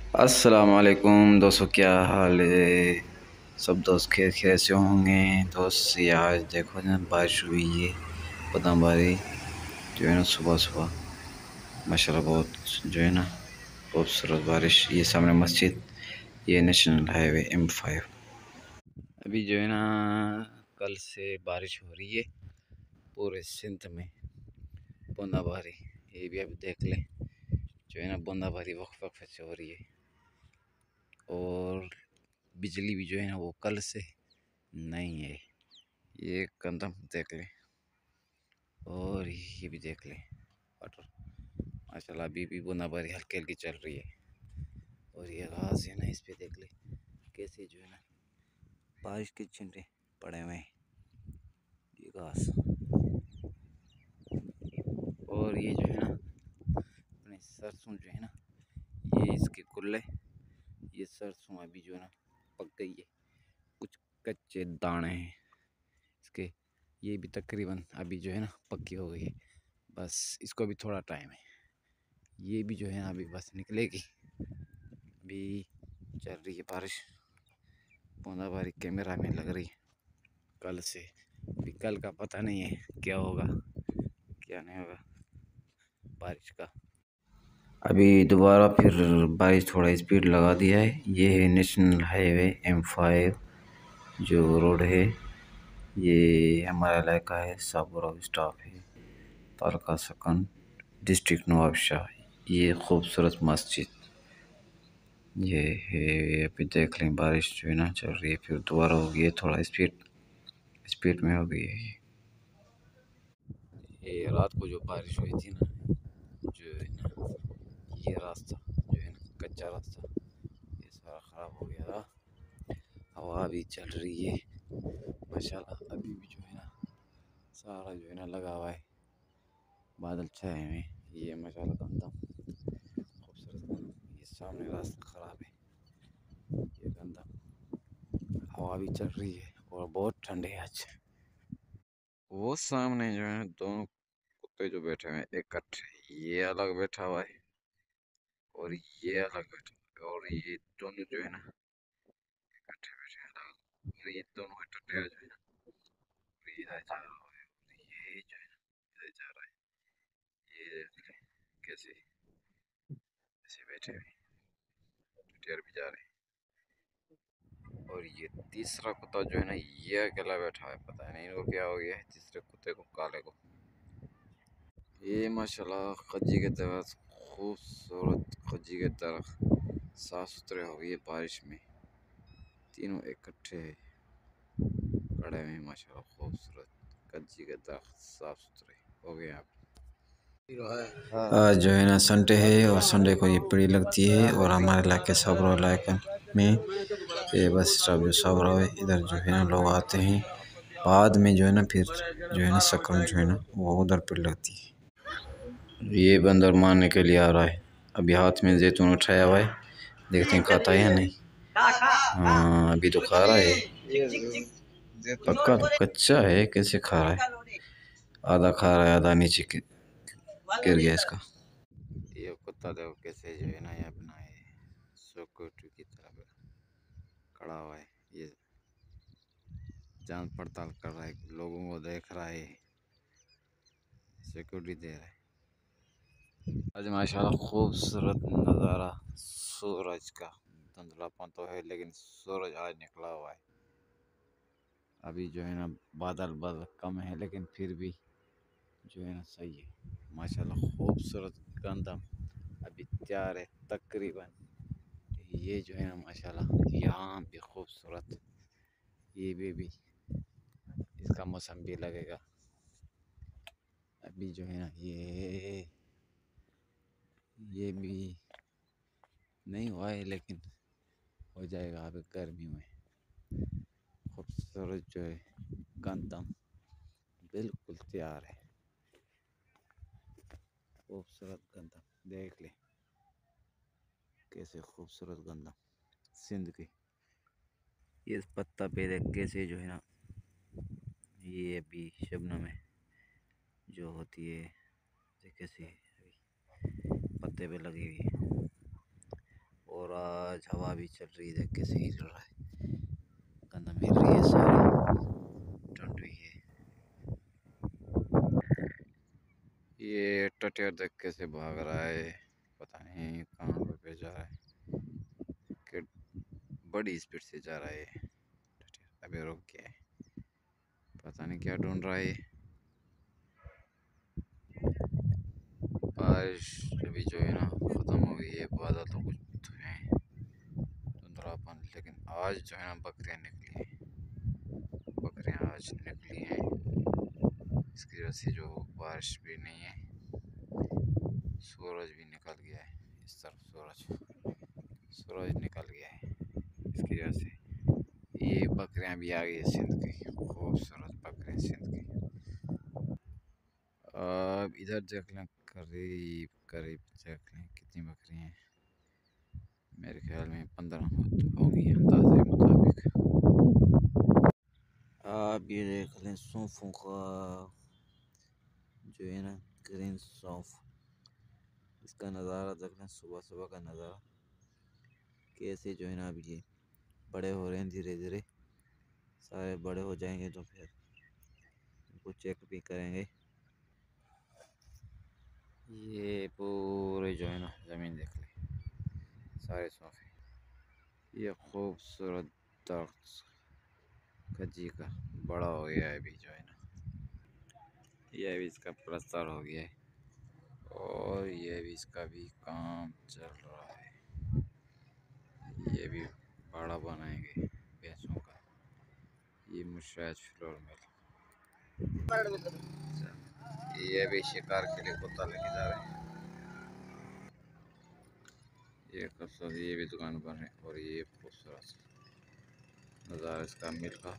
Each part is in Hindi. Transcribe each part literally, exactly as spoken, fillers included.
अस्सलाम वालेकुम दोस्तों, क्या हाल है। सब दोस्त खैर खैर से होंगे। दोस्त ये आज देखो ना, बारिश हुई है बूंदाबांदी जो है ना, सुबह सुबह माशाल्लाह बहुत जो है ना खूबसूरत बारिश। ये सामने मस्जिद, ये नेशनल हाईवे एम फाइव। अभी जो है ना कल से बारिश हो रही है पूरे सिंध में, बूंदाबांदी। ये भी अभी देख लें, जो है ना बूंदाबांदी वक्फ वक्फ से हो रही है। और बिजली भी जो है ना वो कल से नहीं है। ये कदम देख लें और ये भी देख लें वाटर। माशाल्लाह अभी भी बूंदाबांदी हल्की हल्की चल रही है। और ये घास है ना, इस पे देख ले कैसे जो है ना बारिश के छिंटे पड़े हुए हैं, ये घास। और ये जो है ना अपने सरसों जो है ना, ये इसके कुल्ले, ये सरसों अभी जो है ना पक गई है। कुछ कच्चे दाने हैं इसके, ये भी तकरीबन अभी जो है ना पक्की हो गई है। बस इसको भी थोड़ा टाइम है, ये भी जो है अभी बस निकलेगी। अभी चल रही है बारिश, बूंदाबांदी कैमरा में लग रही है कल से। अभी कल का पता नहीं है क्या होगा क्या नहीं होगा बारिश का। अभी दोबारा फिर बारिश थोड़ा स्पीड लगा दिया है। ये है नेशनल हाईवे एम फाइव जो रोड है। ये हमारा इलाका है, साबुरा स्टाफ है, तालका सकन, डिस्ट्रिक्ट नवाबशाह। ये खूबसूरत मस्जिद ये है। अभी देख लें बारिश जो है ना चल रही है, फिर दोबारा हो गई है, थोड़ा स्पीड स्पीड में हो गई है। ये ये रात को जो बारिश हुई थी ना, जो है ना ये रास्ता जो है ना कच्चा रास्ता, ये सारा ख़राब हो गया था। हवा भी चल रही है माशाल्लाह। अभी भी जो है ना सारा जो है ना लगा हुआ है, बादल छाए हुए हैं। ये माशाल्लाह गंदा खूबसूरत गंदा, ये सामने रास्ता ख़राब है, ये गंदा। हवा भी चल रही है और बहुत ठंडे है आज। वो सामने जो है दोनों कुत्ते जो बैठे हुए हैं इकट्ठे, ये अलग बैठा हुआ है और ये अलग बैठा हुआ है। और ये दोनों जो है ना इकट्ठे बैठे हैं अलग। और ये दोनों टट्टे जो है ना, और ये इधर जा रहा है और ये जो है ना इधर जा रहा है। ये देख ले कैसे ऐसे बैठे हुए टट्टे भी जा रहे हैं। और ये तीसरा कुत्ता जो है ना ये अकेला बैठा है, पता नहीं इनको क्या हो गया है तीसरे कुत्ते को, काले को। ये माशाल्लाह खज्जी के दरख्त, खूबसूरत खज्जी के दरख्त साफ सुथरे हो गए बारिश में। तीनों इकट्ठे खड़े हुए माशाल्लाह, खूबसूरत खज्जी के दरख्त साफ सुथरे हो गए। आप आज जो है ना संडे है और संडे को ये पड़ी लगती है। और हमारे इलाके सबरो इलाके में ये बस स्टॉप जो सबरो है, इधर जो है ना लोग आते हैं। बाद में जो है ना फिर जो है ना सकम जो है ना वो उधर पड़ी लगती है। ये बंदर मारने के लिए आ रहा है। अभी हाथ में जैतून उठाया हुआ है, देखते हैं खाता है या नहीं। हाँ अभी तो खा रहा है, पक्का कच्चा है, कैसे खा रहा है। आधा खा रहा है, आधा नीचे गिर गया इसका। ये कुत्ता देखो कैसे जो है ना ये अपना ये सिक्योरिटी की तरफ खड़ा हुआ है। ये जांच पड़ताल कर रहा है, लोगों को देख रहा है, सिक्योरिटी दे रहा है। आज माशाल्लाह खूबसूरत नज़ारा सूरज का। धुंधलापन तो है लेकिन सूरज आज निकला हुआ है। अभी जो है ना बादल बादल कम है लेकिन फिर भी जो है ना सही है माशाल्लाह। खूबसूरत गंदम अभी तैयार है तकरीबन। ये जो है ना माशाल्लाह यहाँ भी खूबसूरत, ये भी, भी इसका मौसम भी लगेगा। अभी जो है ना ये ये भी नहीं हुआ है लेकिन हो जाएगा अभी गर्मी में। खूबसूरत जो है गंदम बिल्कुल तैयार है। खूबसूरत गंदम देख ले कैसे खूबसूरत गंदम सिंध की। ये पत्ता पे देख कैसे जो है ना ये अभी शबनम में जो होती है, कैसे अभी पत्ते पे लगी हुई है। और आज हवा भी चल रही है, देख के सही चल रहा है। गंदा मिल रही है सारी, ठंड हुई है। ये टटिया देख कैसे भाग रहा है, पता नहीं कहाँ पे जा रहा है, कि बड़ी स्पीड से जा रहा है टटिया। अभी रुक गया है, पता नहीं क्या ढूंढ रहा है। बारिश अभी जो है ना ख़त्म हो गई है, बादल तो कुछ तो है धुंधलापन, लेकिन आज जो है ना बकरियाँ निकली हैं, बकरियाँ आज निकली हैं। इसकी वजह से जो बारिश भी नहीं है, सूरज भी निकल गया है। इस तरफ सूरज सूरज निकल गया है, इसकी वजह से ये बकरियाँ भी आ गई है सिंध की, खूबसूरत बकरियाँ सिंध की। अब इधर देख लें, करीब करीब देख लें कितनी बकरियाँ हैं। मेरे ख्याल में पंद्रह होंगी अंदाजे मुताबिक। आप ये देख लें सौंफों का जो है ना, ग्रीन सौंफ, इसका नज़ारा देख लें, सुबह सुबह का नज़ारा कैसे जो है ना अभी ये बड़े हो रहे हैं धीरे धीरे। सारे बड़े हो जाएंगे तो फिर इनको चेक भी करेंगे। ये पूरे जो है ना ज़मीन देख लें, सारे सौंफे। ये खूबसूरत दरख्त कज्जी का बड़ा हो गया है अभी जो है ना, ये भी इसका प्लस्तर हो गया है और ये भी इसका भी काम चल रहा है। ये भी बड़ा बनाएंगे भैंसों का। ये मुशायद फ्लोर मिल, ये भी शिकार के लिए कुत्ता लेके जा रहे हैं। ये खूबसूरत, ये भी दुकान बन है और ये खूबसूरत नज़ारा इसका मिल का।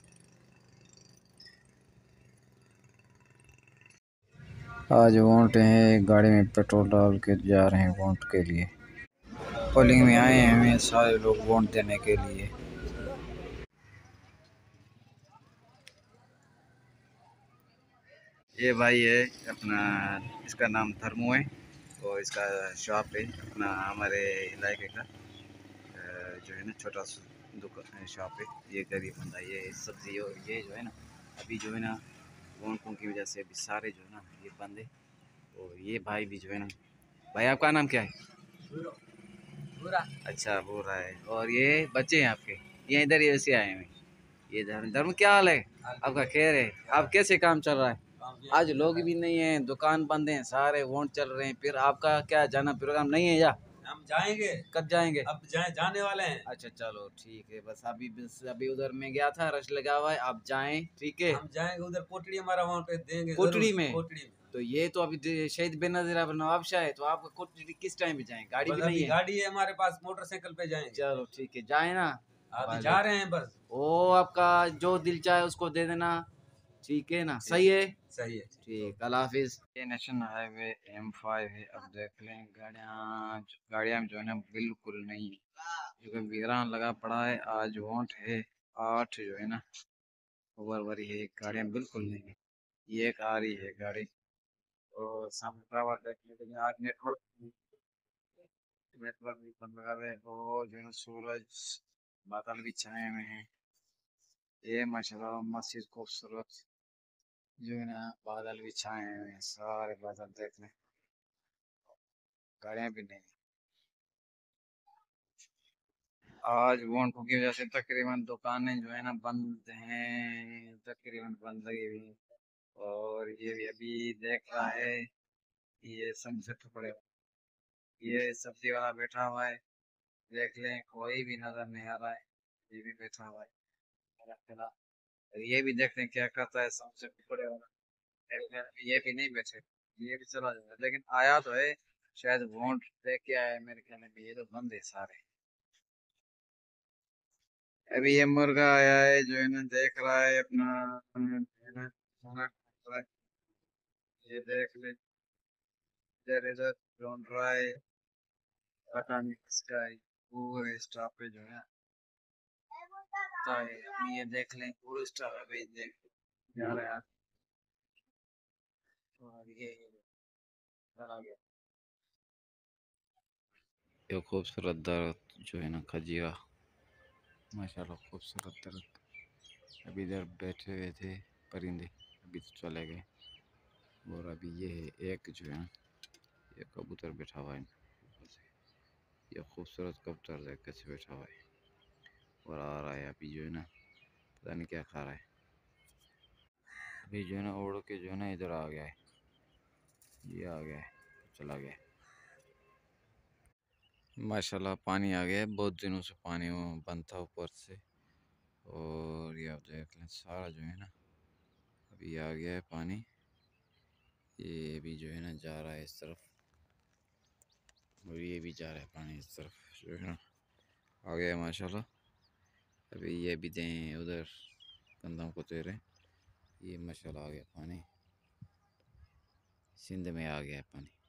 आज वोट हैं, गाड़ी में पेट्रोल डाल के जा रहे हैं वोट के लिए। पोलिंग में आए हैं हमें सारे लोग वोट देने के लिए। ये भाई है अपना, इसका नाम धर्मो है और इसका शॉप है अपना हमारे इलाके का जो है ना, छोटा सा दुकान शॉप है। ये गरीब बंदा, ये सब्जी और ये जो है ना अभी जो है ना वोटों की वजह से अभी सारे जो है ना ये बंद है। और ये भाई भी जो है ना, भाई आपका नाम क्या है? बुरा। अच्छा बुरा है। और ये बच्चे हैं आपके, ये इधर ही ऐसे आए हैं। ये धर्म धर्म क्या हाल है आपका? खैर है? आप कैसे काम चल रहा है? आज लोग भी नहीं है, दुकान बंद है, सारे वोट चल रहे हैं। फिर आपका क्या जाना प्रोग्राम नहीं है या? हम जाएंगे। कब जाएंगे? अब जाए, जाने वाले हैं। अच्छा चलो ठीक है, बस अभी बस अभी उधर में गया था, रश लगा हुआ है, आप जाएं ठीक है। हम जाएंगे उधर, कोटड़ी हमारा वहाँ पे देंगे। कोटड़ी में? कोटड़ी में। तो ये तो अभी शहीद बेनजीर नवाब शाह है, तो आप कोटड़ी किस टाइम पे जाएं? गाड़ी भी नहीं है? गाड़ी है हमारे पास, मोटरसाइकिल पे जाएंगे। चलो ठीक है, जाए ना, अभी जा रहे हैं बस। ओ आपका जो दिल चाहे उसको दे देना, ठीक है ना? सही है, सही है, ठीक। अल्लाह हाफिज। ये नेशनल हाईवे एम फाइव है। अब देख लें गाड़ियाँ गाड़ियाँ जो है ना बिल्कुल नहीं, क्योंकि वीरान लगा पड़ा है। आज वोट है आठ जो है ना, ओवर वरी है, गाड़ियाँ बिल्कुल नहीं है। ये एक आ रही है गाड़ी और सामने टावर देखने के लिए आज नेटवर्क नेटवर्क भी बंद लगा है और जो है ना सूरज बादल भी छाए हुए हैं। ये माशाल्लाह मस्जिद खूबसूरत जो है ना, बादल भी छाए हुए हैं, सारे बादल देख लें, गाड़ियाँ भी नहीं। आज वोटों की वजह से तकरीबन दुकानें जो है ना बंद हैं, तकरीबन बंद लगी हुई हैं। और ये भी अभी देख रहा है, ये समझे टुकड़े, ये सब्जी वाला बैठा हुआ है, देख लें कोई भी नजर नहीं आ रहा है। ये भी बैठा हुआ है मेरा खिला। ये भी देख लें क्या करता है समझे टुकड़े वाला, ये भी नहीं बैठे, ये भी चला जाता है, लेकिन आया तो है, शायद वोट दे के आया है मेरे ख्याल में। ये तो बंद है सारे। अभी ये मुर्गा आया है जो है ना, देख रहा है अपना है ना, खाना खा रहा है। ये देख ले, इधर इधर ढूंढ रहा है, पता नहीं किसका है। पूरे स्टाफ पे जो है तो है। ये देख लें पूरे स्टाफ पे देख जा रहा है। और ये चला गया। ये खूबसूरत दरख्त जो है ना खजिया माशाल्लाह खूबसूरत दरख्त। अभी इधर बैठे हुए थे परिंदे, अभी तो चले गए। और अभी ये है एक जो है ये कबूतर बैठा हुआ है ऊपर से। ये खूबसूरत कबूतर है कैसे बैठा हुआ है और आ रहा है अभी जो है ना पता नहीं क्या खा रहा है। अभी जो है ना उड़ के जो है ना इधर आ गया है, ये आ गया है, चला गया है। माशाल्लाह पानी आ गया है, बहुत दिनों से पानी बंद था ऊपर से। और ये आप देख लें सारा जो है ना अभी आ गया है पानी। ये भी जो है ना जा रहा है इस तरफ और ये भी जा रहा है पानी इस तरफ जो है ना आ गया है माशाल्लाह। अभी ये भी दें उधर कंधों को तेरे ये माशाल्लाह आ गया पानी, सिंध में आ गया है पानी।